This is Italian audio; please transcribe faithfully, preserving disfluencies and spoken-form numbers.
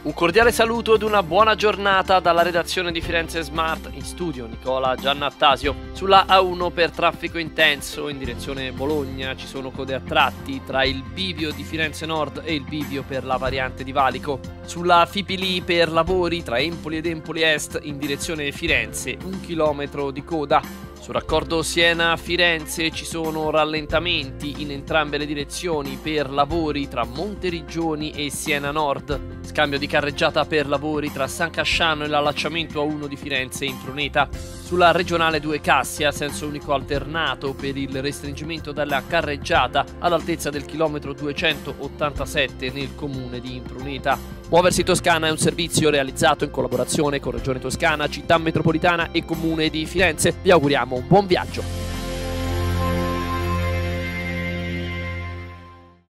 Un cordiale saluto ed una buona giornata dalla redazione di Firenze Smart. In studio Nicola Giannattasio. Sulla A uno per traffico intenso in direzione Bologna ci sono code a tratti tra il bivio di Firenze Nord e il bivio per la variante di Valico. Sulla Fipili per lavori tra Empoli ed Empoli Est in direzione Firenze, un chilometro di coda. Sul raccordo Siena-Firenze ci sono rallentamenti in entrambe le direzioni per lavori tra Monteriggioni e Siena Nord. Scambio di carreggiata per lavori tra San Casciano e l'allacciamento A uno di Firenze in Troneta. Sulla regionale due Cassia, senso unico alternato per il restringimento della carreggiata all'altezza del chilometro duecentottantasette nel comune di Impruneta. Muoversi Toscana è un servizio realizzato in collaborazione con Regione Toscana, Città Metropolitana e Comune di Firenze. Vi auguriamo un buon viaggio.